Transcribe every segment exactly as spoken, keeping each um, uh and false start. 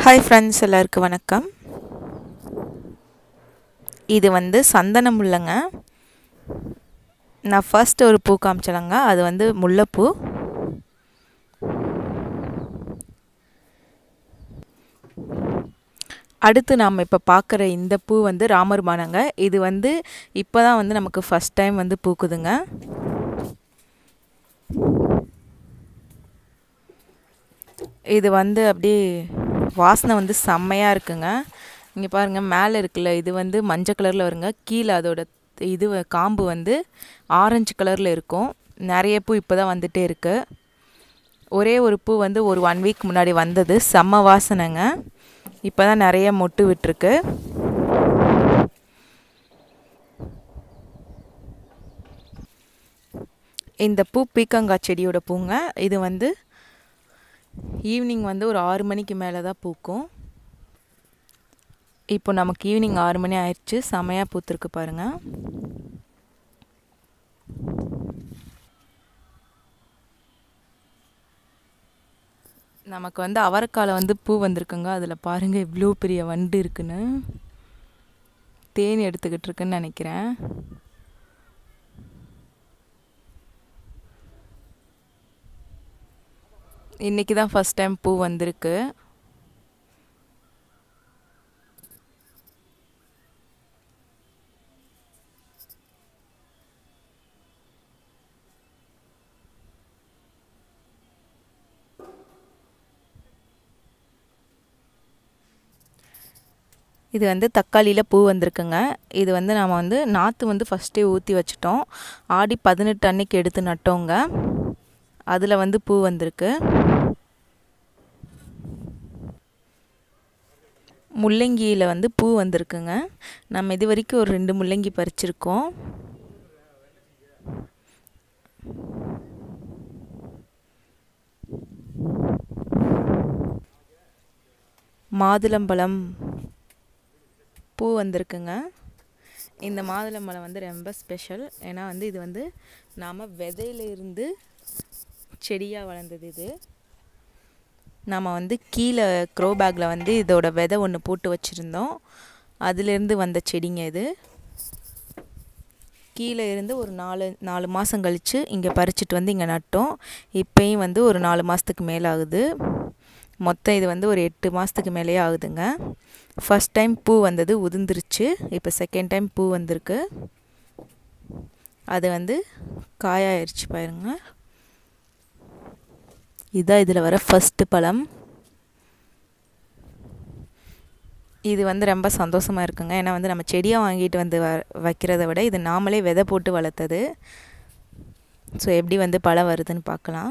Hi friends, எல்லாருக்கும் வணக்கம். இது வந்து சந்தன முல்லைங்க. நான் ஃபர்ஸ்ட் ஒரு பூ காமிச்சலங்க. அது வந்து முல்லைப்பூ. அடுத்து நாம இப்ப பார்க்குற இந்த பூ வந்து ராமர் பானங்க. இது வந்து இப்பதான் வந்து நமக்கு ஃபர்ஸ்ட் டைம் வந்து பூக்குதுங்க. இது வந்து அப்படியே வாசனை வந்து செம்மையா இருக்குங்க. இங்க பாருங்க மேலே இருக்குல்ல, இது வந்து மஞ்சள் கலர்ல வருங்க. கீழே அதோட இது காம்பு வந்து ஆரஞ்சு கலர்ல இருக்கும். நிறைய பூ இப்போதான் வந்துட்டே இருக்கு. ஒரே ஒரு பூ வந்து ஒரு ஒன் வீக் முன்னாடி வந்தது. செம்ம வாசனைங்க. இப்போதான் நிறைய மொட்டு விட்டுருக்கு. இந்த பூ பீக்கங்காய் செடியோட பூங்க. இது வந்து ஈவினிங் வந்து ஒரு ஆறு மணிக்கு மேலே தான் பூக்கும். இப்போ நமக்கு ஈவினிங் ஆறு மணி ஆயிடுச்சு. செமையாக பூத்துருக்கு பாருங்க. நமக்கு வந்து அவரைக்கால வந்து பூ வந்திருக்குங்க. அதில் பாருங்க இவ்வளோ பெரிய வண்டு இருக்குன்னு. தேன் எடுத்துக்கிட்டு இருக்குன்னு நினைக்கிறேன். இன்னைக்கு தான் ஃபர்ஸ்ட் டைம் பூ வந்திருக்கு. இது வந்து தக்காளியில் பூ வந்திருக்குங்க. இது வந்து நாம் வந்து நாற்று வந்து ஃபஸ்ட்டே ஊற்றி வச்சிட்டோம். ஆடி பதினெட்டு அன்னைக்கு எடுத்து நட்டோங்க. அதில் வந்து பூ வந்திருக்கு. முள்ளங்கியில் வந்து பூ வந்திருக்குங்க. நம்ம இது வரைக்கும் ஒரு ரெண்டு முள்ளங்கி பறிச்சிருக்கோம். மாதுளம்பழம் பூ வந்திருக்குங்க. இந்த மாதுளம்பழம் வந்து ரொம்ப ஸ்பெஷல். ஏன்னா வந்து இது வந்து நாம் விதையிலிருந்து செடியாக வளர்ந்தது. இது நாம் வந்து கீழே க்ரோ பேக்கில் வந்து இதோட விதை ஒன்று போட்டு வச்சுருந்தோம். அதுலேருந்து வந்த செடிங்க இது. கீழே இருந்து ஒரு நாலு நாலு மாதம் கழித்து இங்கே பறிச்சுட்டு வந்து இங்கே நட்டோம். இப்போயும் வந்து ஒரு நாலு மாதத்துக்கு மேலே ஆகுது. மொத்தம் இது வந்து ஒரு எட்டு மாதத்துக்கு மேலேயே ஆகுதுங்க. ஃபர்ஸ்ட் டைம் பூ வந்தது உதிர்ந்துருச்சு. இப்போ செகண்ட் டைம் பூ வந்திருக்கு. அது வந்து காயாயிருச்சு பாருங்க. இதுதான் இதில் வர ஃபஸ்ட்டு பழம். இது வந்து ரொம்ப சந்தோஷமாக இருக்குங்க. ஏன்னா வந்து நம்ம செடியாக வாங்கிட்டு வந்து வ வைக்கிறத விட இது நாமளே விதை போட்டு வளர்த்தது. ஸோ எப்படி வந்து பழம் வருதுன்னு பார்க்கலாம்.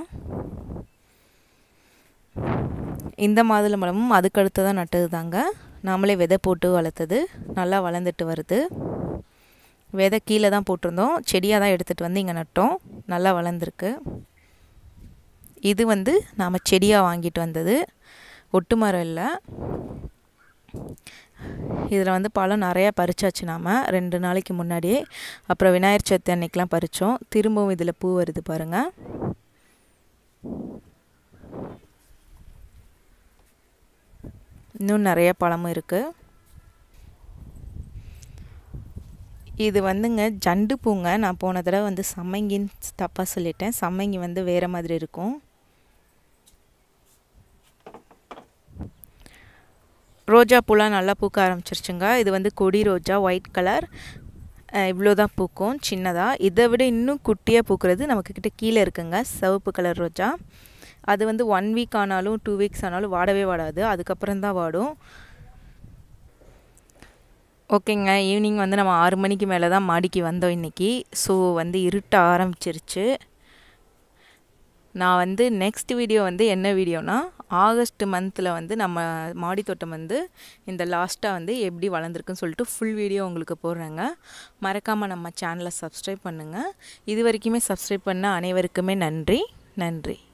இந்த மாதுளம்பழமும் அதுக்கு அடுத்து தான் நட்டது தாங்க. நாமளே விதை போட்டு வளர்த்தது. நல்லா வளர்ந்துட்டு வருது. விதை கீழே தான் போட்டிருந்தோம். செடியாக தான் எடுத்துகிட்டு வந்து இங்கே நட்டோம். நல்லா வளர்ந்துருக்கு. இது வந்து நாம் செடியாக வாங்கிட்டு வந்தது. ஒட்டு மரம் இல்லை. இதில் வந்து பழம் நிறையா பறிச்சாச்சு நாம் ரெண்டு நாளைக்கு முன்னாடியே. அப்புறம் விநாயகர் சதுர்த்தி அன்னைக்கெலாம் பறித்தோம். திரும்பவும் இதில் பூ வருது பாருங்கள். இன்னும் நிறைய பழமும் இருக்குது. இது வந்துங்க ஜண்டு பூங்க. நான் போன தடவை வந்து சம்மங்கின்னு தப்பாக சொல்லிட்டேன். சம்மங்கி வந்து வேறு மாதிரி இருக்கும். ரோஜா பூலாம் நல்லா பூக்க ஆரம்பிச்சிருச்சுங்க. இது வந்து கொடி ரோஜா ஒயிட் கலர். இவ்வளோ தான் பூக்கும் சின்னதாக. இதை விட இன்னும் குட்டியாக பூக்கிறது நமக்குக்கிட்ட கீழே இருக்குங்க. சிவப்பு கலர் ரோஜா. அது வந்து ஒன் வீக் ஆனாலும் டூ வீக்ஸ் ஆனாலும் வாடவே வாடாது. அதுக்கப்புறம் தான் வாடும். ஓகேங்க, ஈவினிங் வந்து நம்ம ஆறு மணிக்கு மேலே தான் மாடிக்கு வந்தோம் இன்றைக்கி. ஸோ வந்து இருட்ட ஆரம்பிச்சிருச்சு. நான் வந்து நெக்ஸ்ட் வீடியோ வந்து என்ன வீடியோனா, ஆகஸ்ட் மந்தில் வந்து நம்ம மாடி தோட்டம் வந்து இந்த லாஸ்ட்டாக வந்து எப்படி வளர்ந்துருக்குன்னு சொல்லிட்டு ஃபுல் வீடியோ உங்களுக்கு போடுறேங்க. மறக்காமல் நம்ம சேனலை சப்ஸ்கிரைப் பண்ணுங்கள். இது வரைக்குமே சப்ஸ்கிரைப் பண்ண அனைவருக்குமே நன்றி நன்றி.